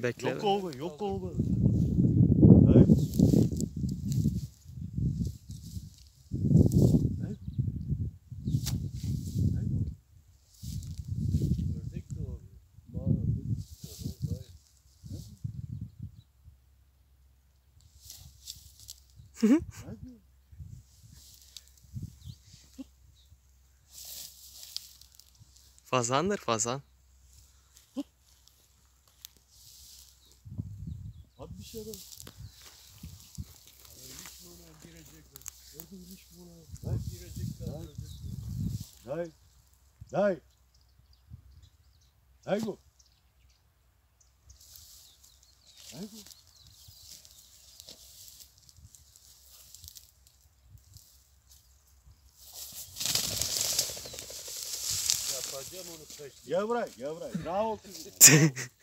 Bekle. Yok oldu, yok oldu. Evet. Fazandır fazan. Hadi bir şey yapalım. Girecekler. Öldürmüş bunu. Girecekler. Day. Day. Day bu. Day bu. Yapacağım onu peşte. Gel buraya, gel buraya. Bravo kızım.